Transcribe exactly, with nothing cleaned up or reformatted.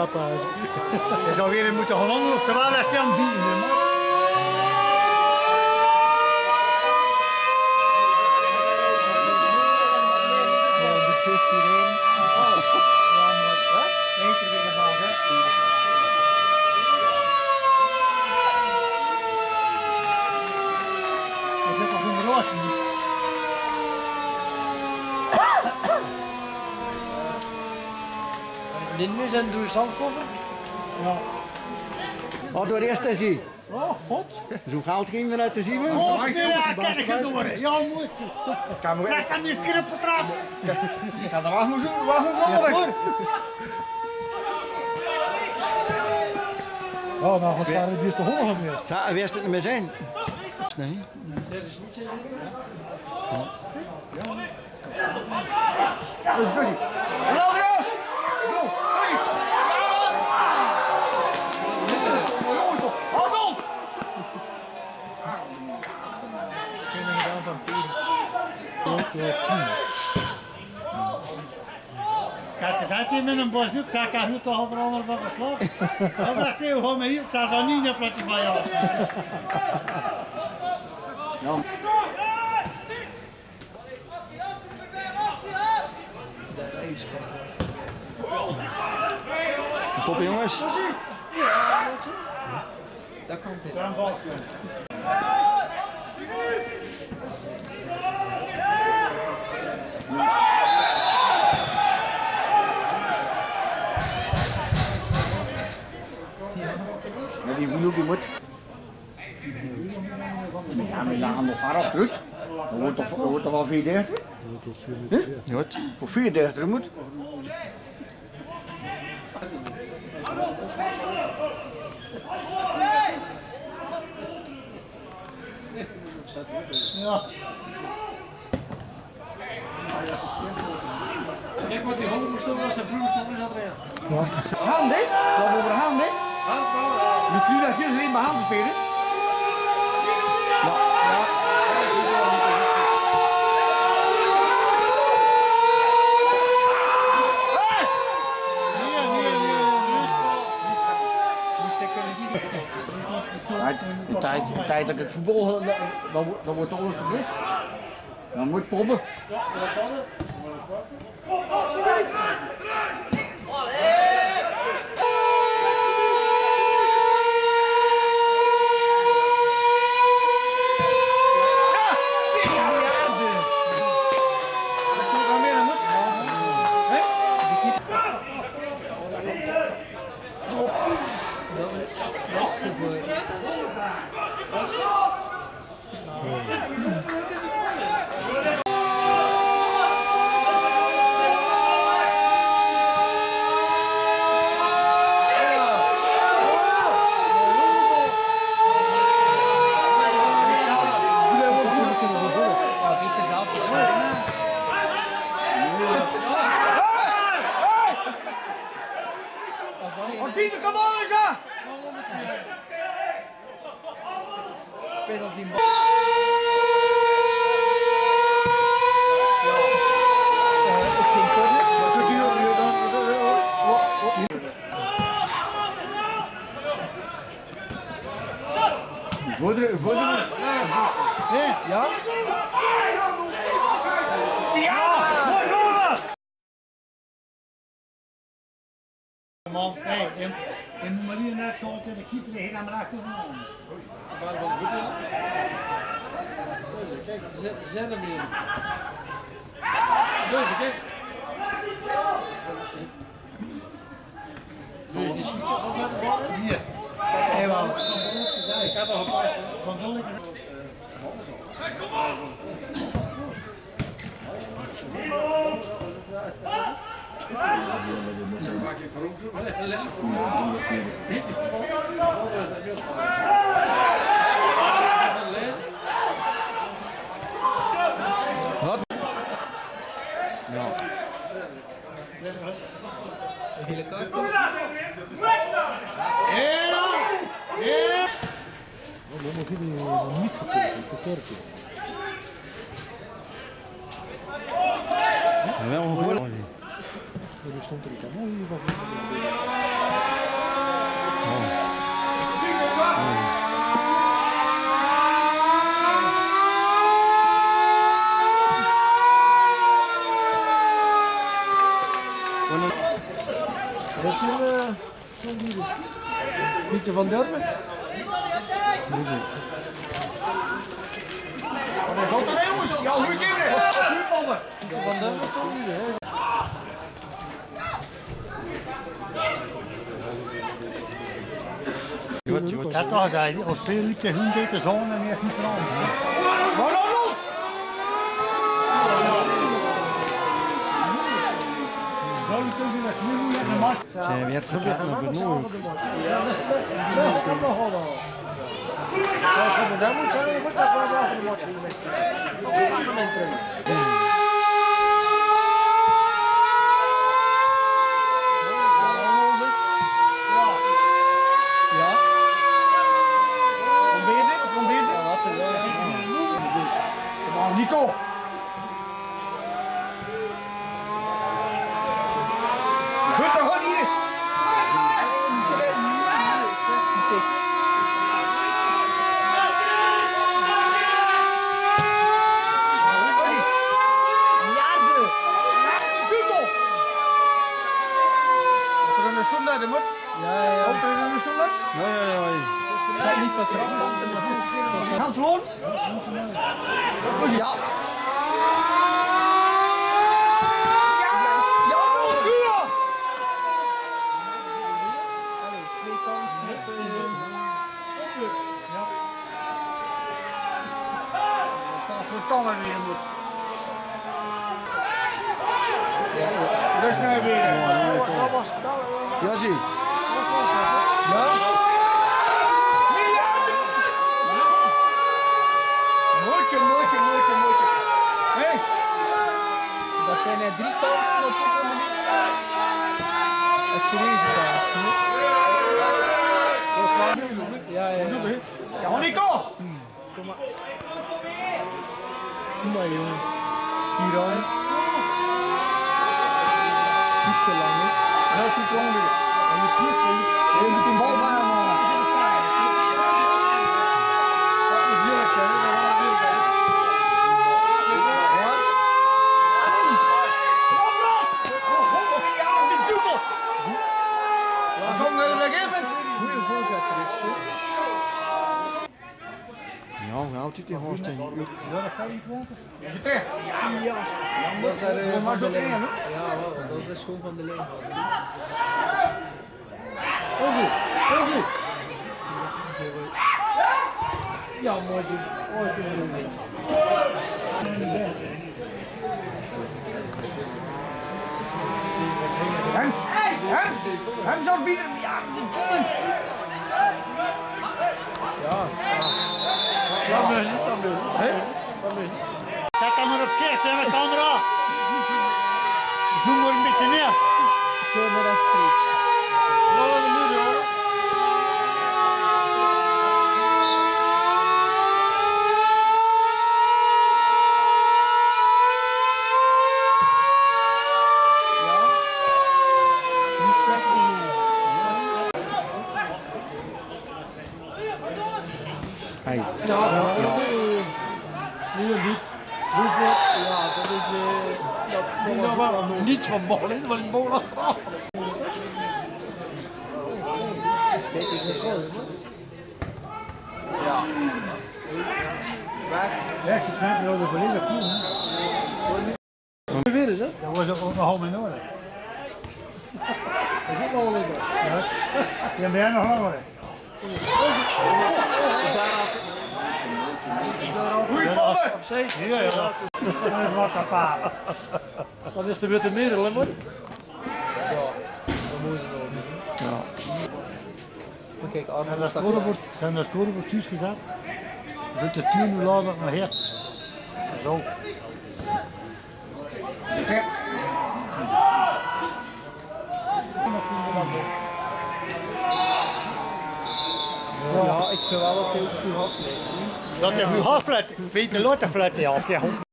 Je zou weer moeten gewonnen of terwijl hij stil bieden. Dit nu zijn door zandkoffer? Ja. Oh, door eerst te zien. Oh, god. Zo geld ging we uit te zien. Oh, nee, ja, kan ik het door. Ja, moet. Krijg dan niet scherp vertrapt. Ik ga er wacht maar zo, wacht maar zo. Oh, nou, wat waren die is te hoog geweest? Ja, wie is het niet meer zijn? Nee. Hallo, Dros! Zo, hoi! Houd op! Kijk, je zegt hier met een bos zoek, zeg ik hij toch over andere van geslapen. Dan zegt hij, gewoon maar hier, ik zou zo niet naar plotje van jou. Stoppen jongens. Dat kan het. Daar een bal. Ja, die genoeg die moet. Ja, maar laten nog ver op terug. Dan wordt toch, dan wordt toch wel vierdertig? Huh? Wat? Voor vierdertig moet. Ja. Kijk wat die hondenstoel was en vloerstoel zat erin. Hand, hè? Wat over hand, hè? Nu kun je dat hier alleen maar handen spelen. De tijd, de tijd dat ik het voetbal, dan, dan, dan wordt alles gebeurd. Dan moet pompen. Ja, dat kan het. Pieter, kom op eens aan! Vorderen, vorderen. Ja? Ja? Mooi jongen! Man, hey, in, in Maria net gewoon de keeper heen naar achter van hem. Waar wat goed in? Kijk, ze zijn er weer. Deze, kijk. Wil je niet schieten of met de bal? Hier. Hé, wel. Ik had nog een paar staan. Van Dollik. Maak je geroep, maar een lelijk voor Wat? Ja. Een hele kaart. We moeten hier niet gekeken. Wel een voor. Er stond er iets aan. is hier Pieter van Durmen. Wat is dat jongens? Ja, hoe is het? Voetballen. Pieter van Durmen stond hier, hè? Dat was hij, als speel ik de hond uit de zon en echt niet veranderd. Wat dan? Zij werd gezet naar beneden. Ja, dat kan nog wel. Als je daar moet zijn, dan moet je wel achter de match gaan. Nog een argument terug. Ja. Kom weer dit? Kom weer dit? Ja, wat er wel. Kom aan, Nico. Goed, dan gewoon hier. De moet? Ja, ja, ja. Ook er een stoel? Ja, ja, ja. Het zijn niet verkracht. Gaan vloon? Ja. Ja, ja. Twee kansen. Ja. Pas voor tanden weer moet. Rust nou weer. Dat was nou. Ja, zie. Ja? Mootje, mootje, mootje, mootje. Hé? Dat zijn er drie kansen op een minuut. Een serieuze kans. Dat is waar. Ja, ja, ja. Ja, maar Nico! Kom maar. Kom maar, jongen. Hier aan. Het is te lang, hè? Heel goed, jongen. Je moet die bal maar man. Dat moet heel erg zijn, hè? Dat gaat heel erg. Ja? Goeie voorzet terug, hè? Ja, hoe houdt hij die horst in? Ja, dat ga je niet weten. Is het terug? Ja. Dat is er uh, Maar van zo de lijn. trainen, Ja, wel. Dat is dus gewoon van de lijn. Ozzy, Ozzy. Ja, mooi. Mooi doen. Hans! Hans! Hans zal bieden. Ja, die punt. Ja. Dat moet niet, dat moet niet. Zet hem maar op scherp, hè, met de camera. Zoom maar een beetje neer. Zo naar rechtstreeks. Ja, dat moet je hoor. Niet slecht genoeg. Hey. Ja, ja. Nu een niet. Hoeveel? Ja, dat is. Uh, dat, dat was wel niets van bal, hè? Maar die bal achteraf. Dit is het wel, hè? Ja. Weg. Ja, ze schijnt wel de volledig goed. Weer eens, hè? Dat was ook nog allemaal in orde. Dat is ook nog wel in. Ja, ben jij nog langer? Goeie ballen! Opzij. Ja, ja. Dat is wat kapot. Dan is er weer te middel, hè, man? Ja, dat moet je wel doen. Ja. Maar kijk, En Arno dat staat scorebord, zijn dat scorebord thuis gezet. Doet de tuin nu later naar Heers. Zo. Ja, ik vind wel dat hij ook veel had. Dat is nu half flat. Weet je, laat de flat af.